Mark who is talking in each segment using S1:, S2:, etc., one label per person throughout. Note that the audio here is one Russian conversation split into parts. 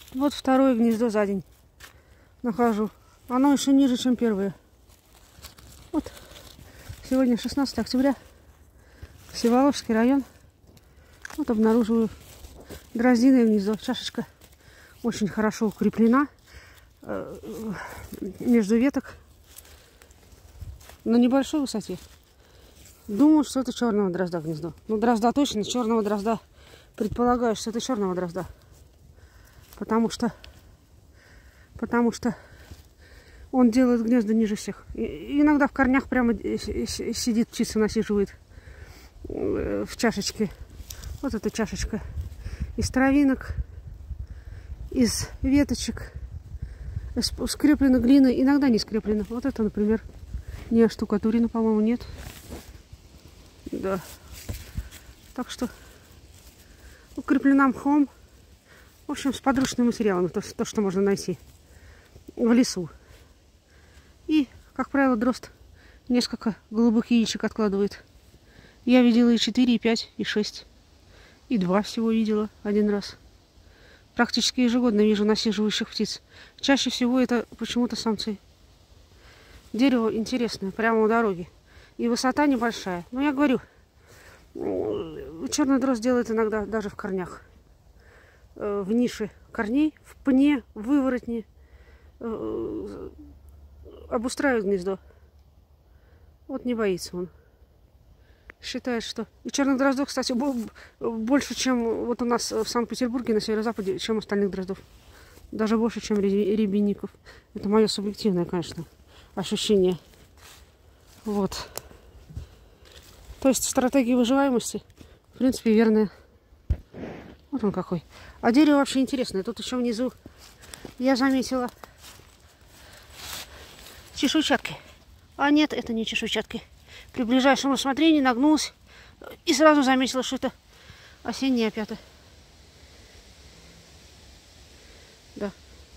S1: Вот второе гнездо за день нахожу. Оно еще ниже, чем первое. Вот. Сегодня 16 октября. Всеволожский район. Вот обнаруживаю дроздиное гнездо. Чашечка очень хорошо укреплена между веток на небольшой высоте. Думаю, что это черного дрозда гнездо. Ну, дрозда точно, черного дрозда. Предполагаю, что это черного дрозда. Потому что он делает гнезда ниже всех. И иногда в корнях прямо сидит птица, насиживает в чашечке. Вот эта чашечка. Из травинок, из веточек, скреплена глиной, иногда не скреплена. Вот это, например, не оштукатурено, по-моему, нет. Да. Так что укреплена мхом. В общем, с подручными материалами, то, что можно найти в лесу. И, как правило, дрозд несколько голубых яичек откладывает. Я видела и 4, и 5, и 6. И 2 всего видела один раз. Практически ежегодно вижу насиживающих птиц. Чаще всего это почему-то самцы. Дерево интересное, прямо у дороги. И высота небольшая. Но я говорю, черный дрозд делает иногда даже в корнях. В нише корней, в пне, в выворотне обустраивает гнездо. Вот не боится он. Считает, что... И черных дроздов, кстати, больше, чем вот у нас в Санкт-Петербурге, на северо-западе, чем остальных дроздов. Даже больше, чем рябинников. Это мое субъективное, конечно, ощущение. Вот. То есть стратегия выживаемости, в принципе, верная. Вот он какой. А дерево вообще интересное. Тут еще внизу я заметила чешуйчатки. А нет, это не чешуйчатки. При ближайшем рассмотрении нагнулась и сразу заметила, что это осенняя опята. Да.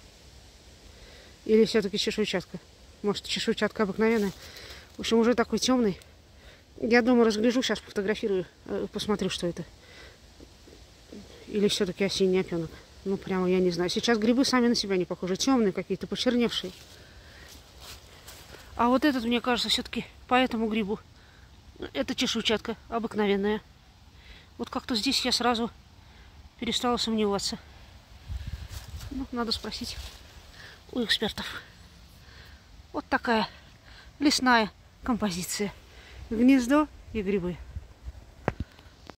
S1: Или все-таки чешуйчатка. Может, чешуйчатка обыкновенная. В общем, уже такой темный. Я думаю, разгляжу, сейчас пофотографирую, посмотрю, что это. Или все-таки осенний опенок. Ну, прямо я не знаю. Сейчас грибы сами на себя не похожи. Темные какие-то, почерневшие. А вот этот, мне кажется, все-таки по этому грибу. Это чешуйчатка обыкновенная. Вот как-то здесь я сразу перестала сомневаться. Ну, надо спросить у экспертов. Вот такая лесная композиция. Гнездо и грибы.